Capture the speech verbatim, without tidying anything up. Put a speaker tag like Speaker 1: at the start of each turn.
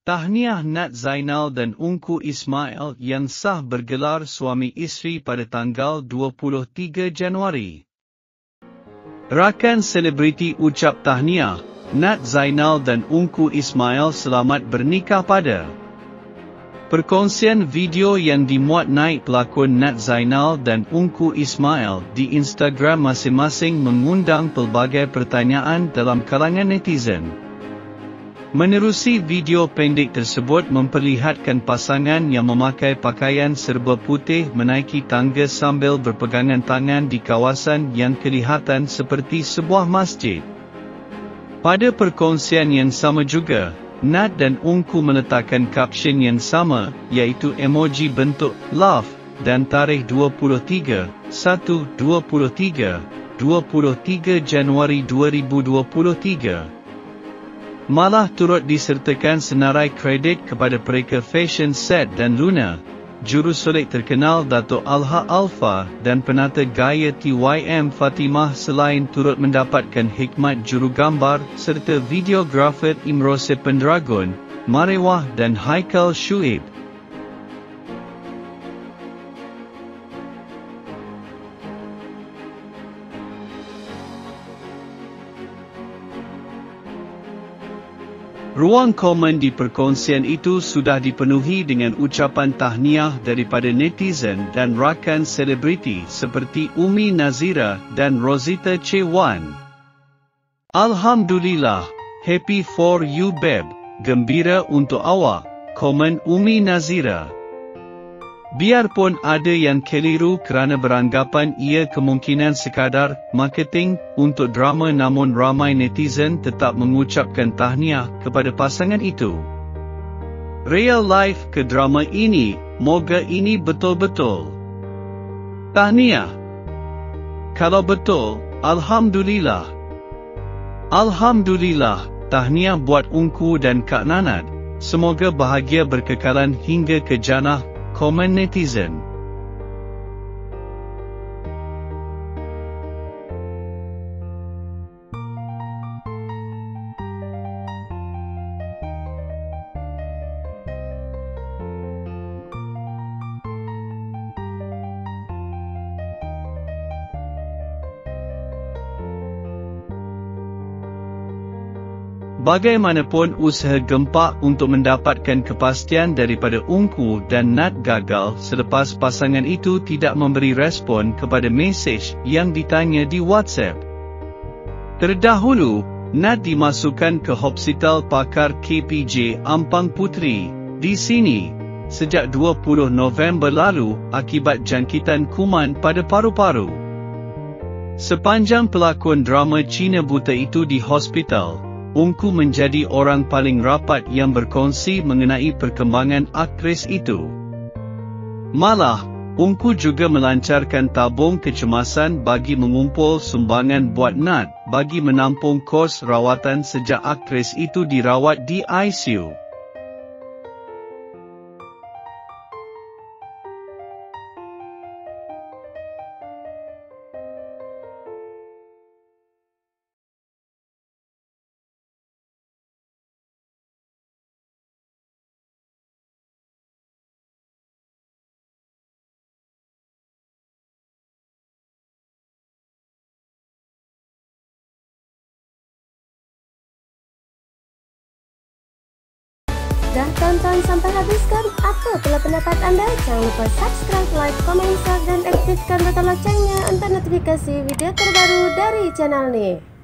Speaker 1: Tahniah Nat Zainal dan Ungku Ismail yang sah bergelar suami isteri pada tanggal dua puluh tiga Januari. Rakan selebriti ucap tahniah, Nat Zainal dan Ungku Ismail selamat bernikah pada. Perkongsian video yang dimuat naik pelakon Nat Zainal dan Ungku Ismail di Instagram masing-masing mengundang pelbagai pertanyaan dalam kalangan netizen. Menerusi video pendek tersebut memperlihatkan pasangan yang memakai pakaian serba putih menaiki tangga sambil berpegangan tangan di kawasan yang kelihatan seperti sebuah masjid. Pada perkongsian yang sama juga, Nat dan Ungku meletakkan caption yang sama, iaitu emoji bentuk love, dan tarikh dua puluh tiga, satu dua puluh tiga, dua puluh tiga Januari dua ribu dua puluh tiga. Malah turut disertakan senarai kredit kepada mereka Fashion Set dan Luna, jurusolek terkenal Dato' Alha Alfa dan penata gaya T Y M Fatimah selain turut mendapatkan hikmat jurugambar serta videografer Imrose Pendragon, Marewah dan Haikal Shuib. Ruang komen di perkongsian itu sudah dipenuhi dengan ucapan tahniah daripada netizen dan rakan selebriti seperti Umi Nazira dan Rosita Chewan. Alhamdulillah, happy for you babe, gembira untuk awak, komen Umi Nazira. Biarpun ada yang keliru kerana beranggapan ia kemungkinan sekadar marketing untuk drama, namun ramai netizen tetap mengucapkan tahniah kepada pasangan itu. Real life ke drama ini, moga ini betul-betul. Tahniah. Kalau betul, Alhamdulillah. Alhamdulillah, tahniah buat Ungku dan Kak Nanat. Semoga bahagia berkekalan hingga ke jannah, komen netizen. Bagaimanapun usaha gempak untuk mendapatkan kepastian daripada Ungku dan Nat gagal selepas pasangan itu tidak memberi respon kepada mesej yang ditanya di WhatsApp. Terdahulu, Nat dimasukkan ke Hospital Pakar K P J Ampang Puteri, di sini, sejak dua puluh November lalu akibat jangkitan kuman pada paru-paru. Sepanjang pelakon drama Cina Buta itu di hospital, Ungku menjadi orang paling rapat yang berkongsi mengenai perkembangan aktris itu. Malah, Ungku juga melancarkan tabung kecemasan bagi mengumpul sumbangan buat Nat bagi menampung kos rawatan sejak aktris itu dirawat di I C U.
Speaker 2: Dah tonton sampai habis kan? Apa pula pendapat anda? Jangan lupa subscribe, like, komen, share dan aktifkan butang loncengnya untuk notifikasi video terbaru dari channel ni.